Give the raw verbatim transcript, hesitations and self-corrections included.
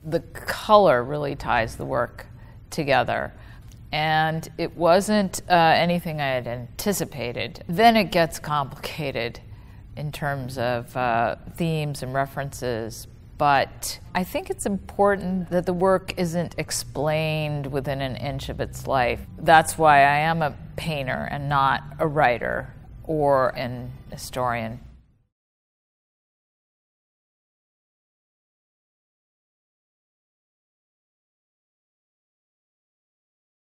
The color really ties the work together. And it wasn't uh, anything I had anticipated. Then it gets complicated in terms of uh, themes and references. But I think it's important that the work isn't explained within an inch of its life. That's why I am a painter and not a writer or an historian.